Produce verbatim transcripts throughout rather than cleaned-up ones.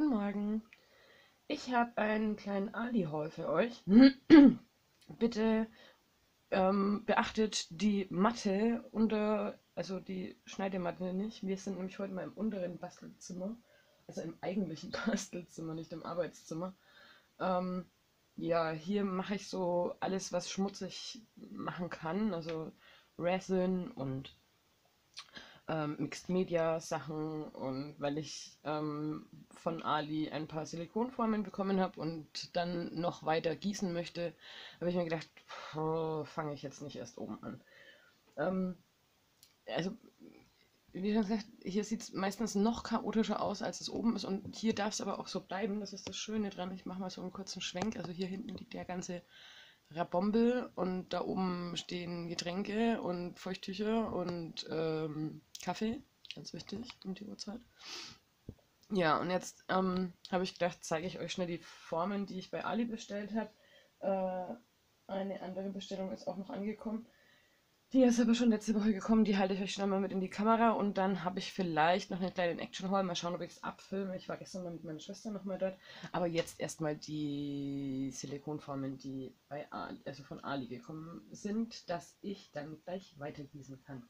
Guten Morgen. Ich habe einen kleinen Ali-Haul für euch. Bitte ähm, beachtet die Matte unter, also die Schneidematte nicht. Wir sind nämlich heute mal im unteren Bastelzimmer, also im eigentlichen Bastelzimmer, nicht im Arbeitszimmer. Ähm, ja, hier mache ich so alles, was schmutzig machen kann, also Resin und ähm, Mixed Media Sachen, und weil ich ähm, von Ali ein paar Silikonformen bekommen habe und dann noch weiter gießen möchte, habe ich mir gedacht, fange ich jetzt nicht erst oben an. Ähm, also, wie schon gesagt, hier sieht es meistens noch chaotischer aus, als es oben ist, und hier darf es aber auch so bleiben. Das ist das Schöne dran. Ich mache mal so einen kurzen Schwenk. Also hier hinten liegt der ganze Rabombel und da oben stehen Getränke und Feuchttücher und ähm, Kaffee, ganz wichtig um die Uhrzeit. Ja, und jetzt ähm, habe ich gedacht, zeige ich euch schnell die Formen, die ich bei Ali bestellt habe. Äh, eine andere Bestellung ist auch noch angekommen. Die ist aber schon letzte Woche gekommen, die halte ich euch schnell mal mit in die Kamera, und dann habe ich vielleicht noch einen kleinen Action-Haul. Mal schauen, ob ich es abfilme. Ich war gestern mal mit meiner Schwester nochmal dort. Aber jetzt erstmal die Silikonformen, die bei Ali, also von Ali gekommen sind, dass ich dann gleich weitergießen kann.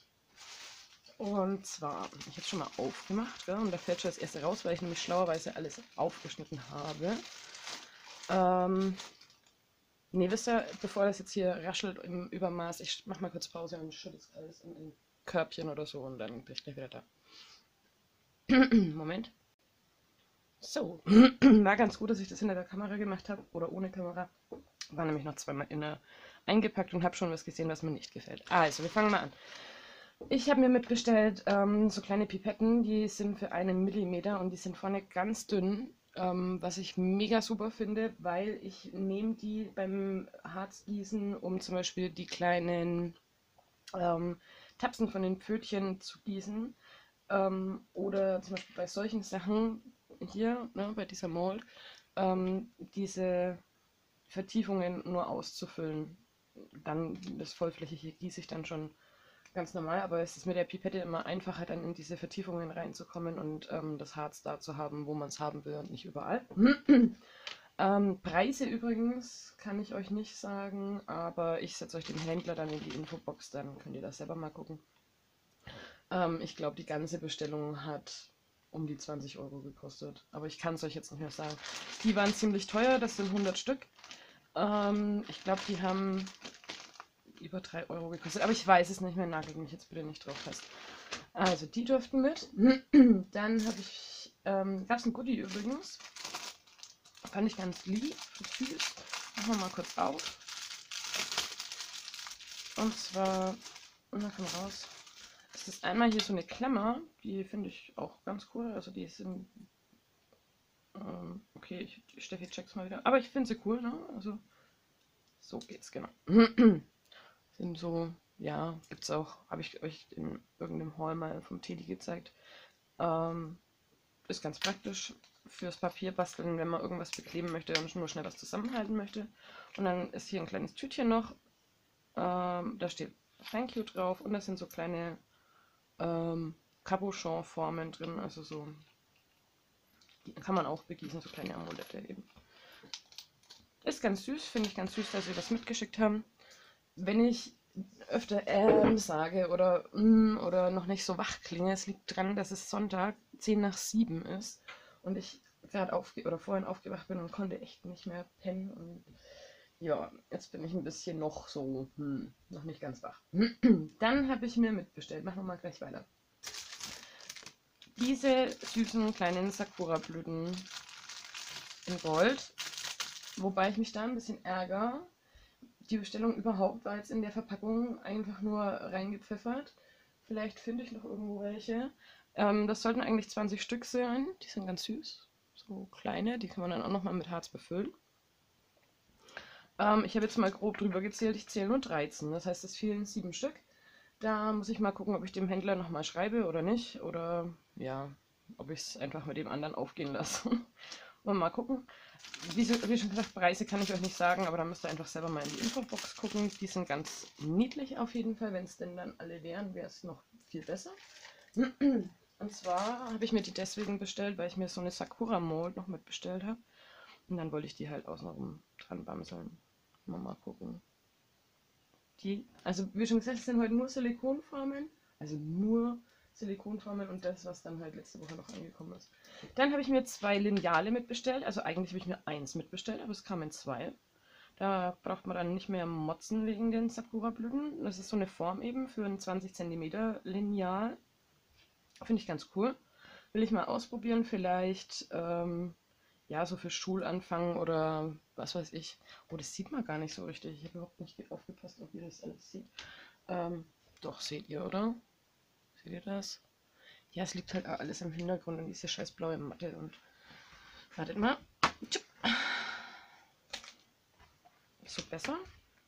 Und zwar, ich habe es schon mal aufgemacht, gell? Und da fällt schon das erste raus, weil ich nämlich schlauerweise alles aufgeschnitten habe. Ähm, Ne, wisst ihr, bevor das jetzt hier raschelt im Übermaß, ich mach mal kurz Pause und schütte das alles in ein Körbchen oder so, und dann bin ich gleich wieder da. Moment. So, war ganz gut, dass ich das hinter der Kamera gemacht habe oder ohne Kamera. War nämlich noch zweimal inne eingepackt und habe schon was gesehen, was mir nicht gefällt. Also, wir fangen mal an. Ich habe mir mitbestellt ähm, so kleine Pipetten, die sind für einen Millimeter und die sind vorne ganz dünn, ähm, was ich mega super finde, weil ich nehme die beim Harzgießen, um zum Beispiel die kleinen ähm, Tapsen von den Pfötchen zu gießen, ähm, oder zum Beispiel bei solchen Sachen hier, ne, bei dieser Mold, ähm, diese Vertiefungen nur auszufüllen. Dann das vollflächige gieße ich dann schon ganz normal, aber es ist mit der Pipette immer einfacher, dann in diese Vertiefungen reinzukommen und ähm, das Harz da zu haben, wo man es haben will und nicht überall. ähm, Preise übrigens kann ich euch nicht sagen, aber ich setze euch den Händler dann in die Infobox, dann könnt ihr das selber mal gucken. Ähm, ich glaube, die ganze Bestellung hat um die zwanzig Euro gekostet, aber ich kann es euch jetzt nicht mehr sagen. Die waren ziemlich teuer, das sind hundert Stück. Ähm, ich glaube, die haben über drei Euro gekostet, aber ich weiß es nicht mehr, nagelt mich jetzt bitte nicht drauf fest. Also, die durften mit. Dann habe ich, ähm, gab es ein Goodie übrigens. Fand ich ganz lieb, süß. Machen wir mal kurz auf. Und zwar, na, komm raus. Es ist einmal hier so eine Klammer, die finde ich auch ganz cool. Also, die sind, ähm, okay, ich, Steffi check's mal wieder. Aber ich finde sie cool, ne? Also, so geht's, genau. Sind so, ja, gibt's auch, habe ich euch in irgendeinem Haul mal vom Teddy gezeigt. Ähm, ist ganz praktisch fürs Papierbasteln, wenn man irgendwas bekleben möchte und nur schnell was zusammenhalten möchte. Und dann ist hier ein kleines Tütchen noch. Ähm, da steht Thank you drauf, und da sind so kleine ähm, Cabochon-Formen drin. Also so, die kann man auch begießen, so kleine Amulette eben. Ist ganz süß, finde ich ganz süß, dass sie das mitgeschickt haben. Wenn ich öfter ähm sage oder mm, oder noch nicht so wach klinge, es liegt daran, dass es Sonntag zehn nach sieben ist und ich gerade aufge oder vorhin aufgewacht bin und konnte echt nicht mehr pennen, und ja, jetzt bin ich ein bisschen noch so, hm, noch nicht ganz wach. Dann habe ich mir mitbestellt, machen wir mal gleich weiter. Diese süßen kleinen Sakura-Blüten in Gold, wobei ich mich da ein bisschen ärgere. Die Bestellung überhaupt war jetzt in der Verpackung einfach nur reingepfeffert. Vielleicht finde ich noch irgendwo welche. Ähm, das sollten eigentlich zwanzig Stück sein. Die sind ganz süß. So kleine, die kann man dann auch nochmal mit Harz befüllen. Ähm, ich habe jetzt mal grob drüber gezählt, ich zähle nur dreizehn. Das heißt, es fehlen sieben Stück. Da muss ich mal gucken, ob ich dem Händler nochmal schreibe oder nicht. Oder ja, ob ich es einfach mit dem anderen aufgehen lasse. Und mal gucken. Wie, so, wie schon gesagt, Preise kann ich euch nicht sagen, aber da müsst ihr einfach selber mal in die Infobox gucken. Die sind ganz niedlich auf jeden Fall. Wenn es denn dann alle wären, wäre es noch viel besser. Und zwar habe ich mir die deswegen bestellt, weil ich mir so eine Sakura Mold noch mit bestellt habe. Und dann wollte ich die halt außenrum dran bamseln. Mal, mal gucken. Die, also wie schon gesagt, es sind heute nur Silikonformen. Also nur Silikonformen und das, was dann halt letzte Woche noch angekommen ist. Dann habe ich mir zwei Lineale mitbestellt. Also eigentlich habe ich mir eins mitbestellt, aber es kamen zwei. Da braucht man dann nicht mehr motzen wegen den Sakura-Blüten. Das ist so eine Form eben für ein zwanzig Zentimeter Lineal. Finde ich ganz cool. Will ich mal ausprobieren, vielleicht, ähm, ja, so für Schulanfang oder was weiß ich. Oh, das sieht man gar nicht so richtig. Ich habe überhaupt nicht aufgepasst, ob ihr das alles seht. Ähm, doch, seht ihr, oder? Seht ihr das? Ja, es liegt halt alles im Hintergrund und diese scheiß blaue Matte und. Wartet mal. Ist so besser?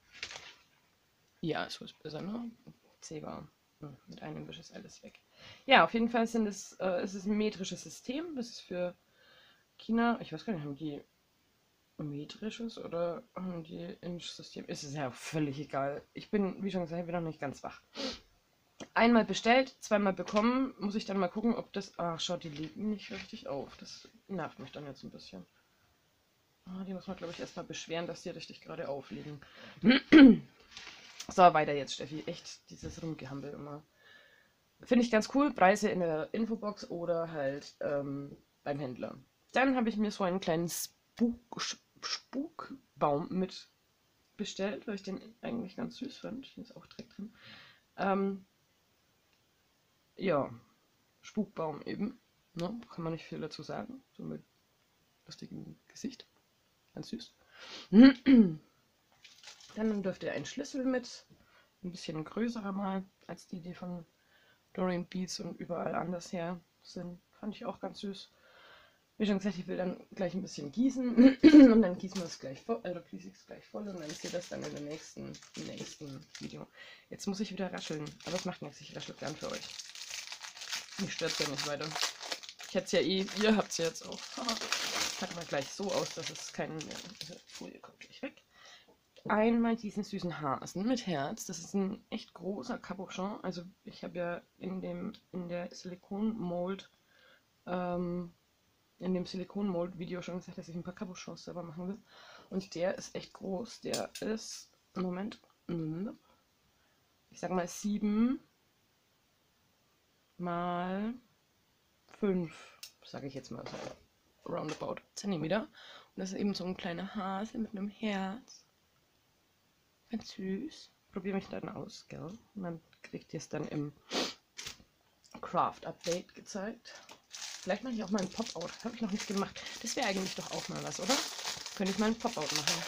Ja, so ist besser, ne? Sehbar. Hm, mit einem Wisch ist alles weg. Ja, auf jeden Fall sind es, äh, es ist ein metrisches System. Das ist für China. Ich weiß gar nicht, haben die metrisches oder haben die Inch-System? Ist es ja völlig egal. Ich bin, wie schon gesagt, ich bin noch nicht ganz wach. Einmal bestellt, zweimal bekommen. Muss ich dann mal gucken, ob das. Ach, schaut, die liegen nicht richtig auf. Das nervt mich dann jetzt ein bisschen. Ah, die muss man, glaube ich, erstmal beschweren, dass die richtig gerade aufliegen. So, weiter jetzt, Steffi. Echt, dieses Rumgehampel immer. Finde ich ganz cool. Preise in der Infobox oder halt ähm, beim Händler. Dann habe ich mir so einen kleinen Spuk, Spukbaum mit bestellt, weil ich den eigentlich ganz süß fand. Hier ist auch Dreck drin. Ähm, ja, Spukbaum eben. Ne? Kann man nicht viel dazu sagen. So mit lustigem Gesicht. Ganz süß. Dann dürft ihr einen Schlüssel mit. Ein bisschen größerer mal als die, die von Dorian Beats und überall anders her sind. Fand ich auch ganz süß. Wie schon gesagt, ich will dann gleich ein bisschen gießen und dann gießen wir es gleich voll, also gieße ich es gleich voll und dann seht ihr das dann in dem nächsten, im nächsten Video. Jetzt muss ich wieder rascheln, aber es macht nichts, ich raschel gern für euch. Mich stört es ja nicht weiter. Ich hätte es ja eh, ihr habt es ja jetzt auch. Packen wir gleich so aus, dass es keinen mehr. Diese Folie kommt gleich weg. Einmal diesen süßen Hasen mit Herz. Das ist ein echt großer Capuchon. Also ich habe ja in dem in der Silikon-Mold ähm, in dem Silikon-Mold-Video schon gesagt, dass ich ein paar Capuchons selber machen will. Und der ist echt groß. Der ist, Moment, ich sag mal sieben mal fünf, sage ich jetzt mal so, roundabout Zentimeter. Und das ist eben so ein kleiner Hase mit einem Herz. Ganz süß. Probiere mich dann aus, gell? Und dann kriegt ihr es dann im Craft-Update gezeigt. Vielleicht mache ich auch mal ein Pop-Out. Habe ich noch nicht gemacht. Das wäre eigentlich doch auch mal was, oder? Könnte ich mal ein Pop-Out machen.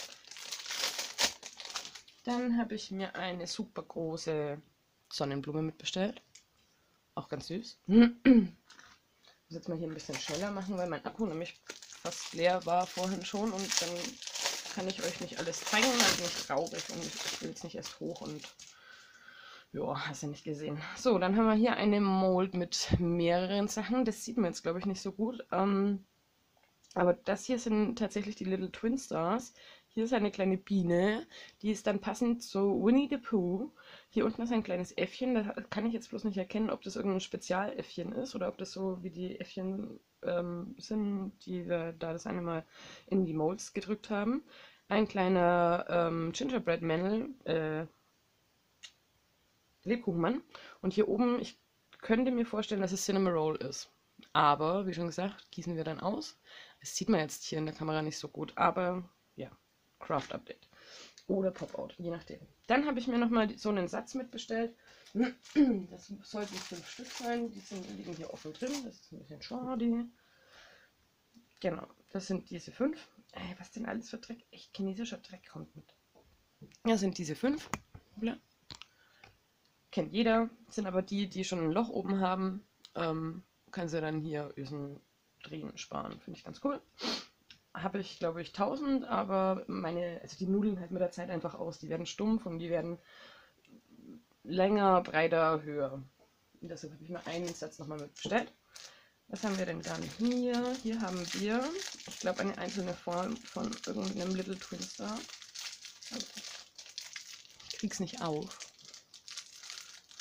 Dann habe ich mir eine super große Sonnenblume mitbestellt. Auch ganz süß. Ich muss jetzt mal hier ein bisschen schneller machen, weil mein Akku nämlich fast leer war vorhin schon. Und dann kann ich euch nicht alles zeigen. Dann bin ich traurig und ich will jetzt nicht erst hoch und ja, hast du nicht gesehen. So, dann haben wir hier eine Mold mit mehreren Sachen. Das sieht man jetzt, glaube ich, nicht so gut. Ähm, aber das hier sind tatsächlich die Little Twin Stars. Hier ist eine kleine Biene. Die ist dann passend zu Winnie the Pooh. Hier unten ist ein kleines Äffchen. Da kann ich jetzt bloß nicht erkennen, ob das irgendein Spezialäffchen ist oder ob das so wie die Äffchen ähm, sind, die wir da das eine Mal in die Molds gedrückt haben. Ein kleiner ähm, Gingerbread Männel, äh, Lebkuchenmann. Und hier oben, ich könnte mir vorstellen, dass es Cinnamon Roll ist. Aber, wie schon gesagt, gießen wir dann aus. Das sieht man jetzt hier in der Kamera nicht so gut, aber ja, Craft Update. Oder Pop-Out, je nachdem. Dann habe ich mir nochmal so einen Satz mitbestellt. Das sollten fünf Stück sein. Die sind, liegen hier offen drin. Das ist ein bisschen schade. Genau, das sind diese fünf. Ey, was denn alles für Dreck? Echt chinesischer Dreck kommt mit. Das sind diese fünf. Bla. Kennt jeder, sind aber die, die schon ein Loch oben haben, ähm, können sie dann hier Ösen drehen, sparen. Finde ich ganz cool. Habe ich, glaube ich, tausend, aber meine, also die Nudeln halt mit der Zeit einfach aus. Die werden stumpf und die werden länger, breiter, höher. Und deshalb habe ich mir einen Satz nochmal mit bestellt. Was haben wir denn dann hier? Hier haben wir, ich glaube, eine einzelne Form von irgendeinem Little Twin Star. Ich krieg's nicht auf.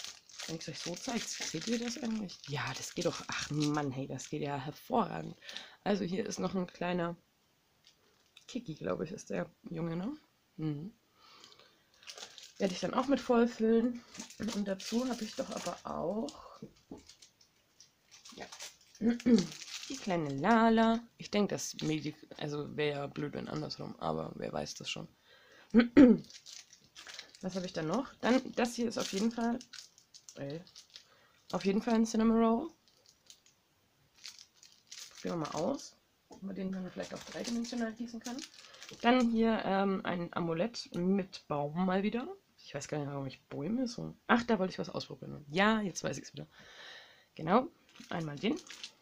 Wenn ich es euch so zeige, seht ihr das eigentlich? Ja, das geht doch. Ach Mann, hey, das geht ja hervorragend. Also hier ist noch ein kleiner Kiki, glaube ich, ist der Junge, ne? Mhm. Werde ich dann auch mit vollfüllen. Und dazu habe ich doch aber auch ja, die kleine Lala. Ich denke, das Medi also wäre ja blöd, wenn andersrum, aber wer weiß das schon. Was habe ich dann noch? Dann, das hier ist auf jeden Fall, äh, auf jeden Fall ein Cinnamon Roll. Probieren wir mal aus, ob man den dann vielleicht auch dreidimensional gießen kann. Dann hier ähm, ein Amulett mit Baum mal wieder. Ich weiß gar nicht, warum ich Bäume so... Ach, da wollte ich was ausprobieren. Ja, jetzt weiß ich es wieder. Genau, einmal den.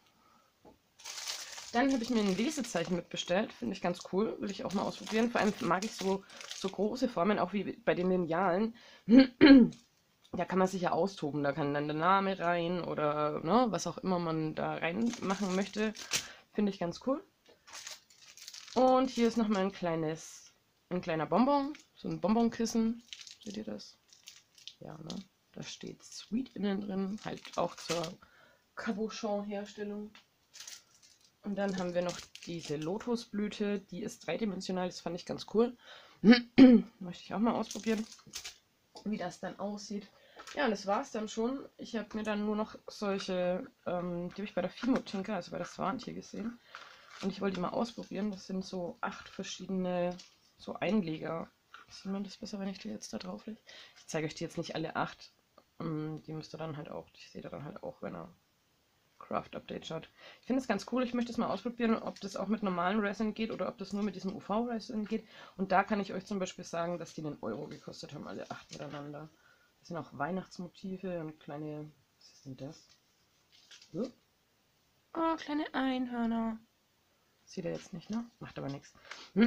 Dann habe ich mir ein Lesezeichen mitbestellt. Finde ich ganz cool. Will ich auch mal ausprobieren. Vor allem mag ich so, so große Formen, auch wie bei den Linealen. Da kann man sich ja austoben. Da kann dann der Name rein oder ne, was auch immer man da reinmachen möchte. Finde ich ganz cool. Und hier ist nochmal ein kleines, ein kleiner Bonbon. So ein Bonbonkissen. Seht ihr das? Ja, ne? Da steht Sweet innen drin. Halt auch zur Cabochon-Herstellung. Und dann haben wir noch diese Lotusblüte, die ist dreidimensional, das fand ich ganz cool. Möchte ich auch mal ausprobieren, wie das dann aussieht. Ja, und das war es dann schon. Ich habe mir dann nur noch solche, ähm, die habe ich bei der Fimo-Tinker, also bei der Swantier gesehen. Und ich wollte die mal ausprobieren. Das sind so acht verschiedene so Einleger. Sieht man das besser, wenn ich die jetzt da drauf lege? Ich zeige euch die jetzt nicht alle acht. Die müsst ihr dann halt auch, die seht ihr dann halt auch, wenn er Craft Update schaut. Ich finde es ganz cool. Ich möchte es mal ausprobieren, ob das auch mit normalen Resin geht oder ob das nur mit diesem U V-Resin geht. Und da kann ich euch zum Beispiel sagen, dass die einen Euro gekostet haben, alle acht miteinander. Das sind auch Weihnachtsmotive und kleine... Was ist denn das? So. Oh, kleine Einhörner. Sieht er jetzt nicht, ne? Macht aber nichts.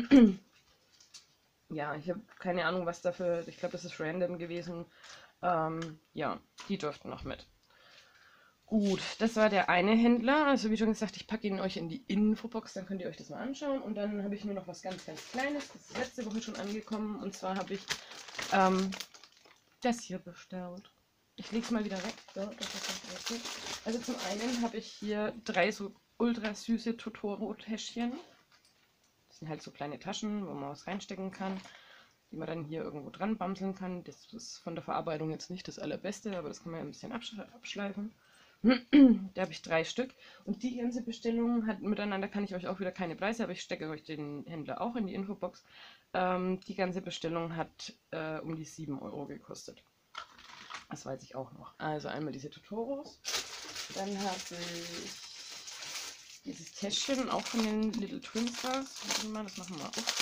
Ja, ich habe keine Ahnung, was dafür... Ich glaube, das ist random gewesen. Ähm, ja, die durften noch mit. Gut, das war der eine Händler. Also wie schon gesagt, ich packe ihn euch in die Infobox, dann könnt ihr euch das mal anschauen. Und dann habe ich nur noch was ganz, ganz Kleines. Das ist letzte Woche schon angekommen. Und zwar habe ich ähm, das hier bestellt. Ich lege es mal wieder weg. So, das ist das also zum einen habe ich hier drei so ultra süße Totoro-Täschchen. Das sind halt so kleine Taschen, wo man was reinstecken kann, die man dann hier irgendwo dran bamseln kann. Das ist von der Verarbeitung jetzt nicht das allerbeste, aber das kann man ein bisschen abschleifen. Da habe ich drei Stück und die ganze Bestellung hat miteinander, kann ich euch auch wieder keine Preise, aber ich stecke euch den Händler auch in die Infobox. Ähm, die ganze Bestellung hat äh, um die sieben Euro gekostet. Das weiß ich auch noch. Also einmal diese Totoros, dann habe ich dieses Täschchen, auch von den Little Twin Stars. Warte mal, das machen wir auf.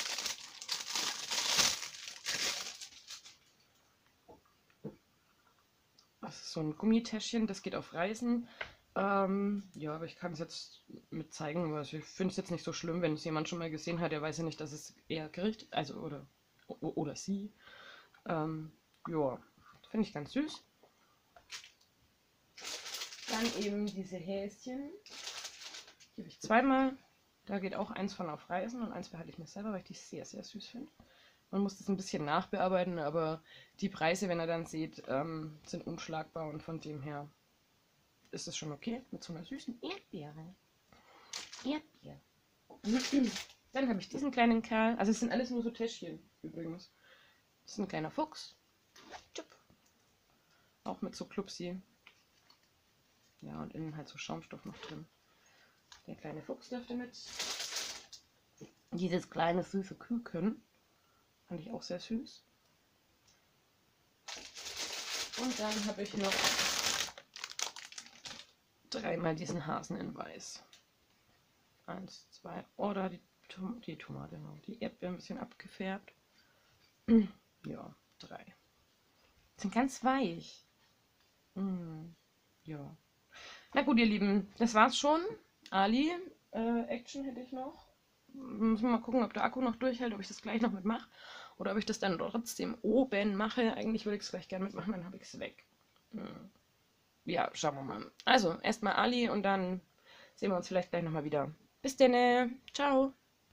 Das ist so ein Gummitäschchen, das geht auf Reisen. Ähm, ja, aber ich kann es jetzt mit zeigen, weil ich finde es jetzt nicht so schlimm, wenn es jemand schon mal gesehen hat, der weiß ja nicht, dass es eher gerichtet, also oder, oder sie. Ähm, ja, finde ich ganz süß. Dann eben diese Häschen. Hier habe ich zweimal. Da geht auch eins von auf Reisen und eins behalte ich mir selber, weil ich die sehr, sehr süß finde. Man muss das ein bisschen nachbearbeiten, aber die Preise, wenn ihr dann seht, ähm, sind unschlagbar und von dem her ist es schon okay mit so einer süßen Erdbeere. Erdbeere. Dann habe ich diesen kleinen Kerl. Also es sind alles nur so Täschchen übrigens. Das ist ein kleiner Fuchs. Auch mit so Klupsi. Ja, und innen halt so Schaumstoff noch drin. Der kleine Fuchs dürfte mit. Dieses kleine süße Küken. Fand ich auch sehr süß. Und dann habe ich noch dreimal diesen Hasen in Weiß. Eins, zwei, oder die, Tom die Tomate noch. Die Erdbeere ein bisschen abgefärbt. Ja, drei. Sind ganz weich. Mm, ja. Na gut, ihr Lieben, das war's schon. Ali, äh, Action hätte ich noch. Müssen wir mal gucken, ob der Akku noch durchhält, ob ich das gleich noch mitmache. Oder ob ich das dann trotzdem oben mache. Eigentlich würde ich es gleich gerne mitmachen, dann habe ich es weg. Hm. Ja, schauen wir mal. Also, erstmal Ali und dann sehen wir uns vielleicht gleich nochmal wieder. Bis dann. Ciao.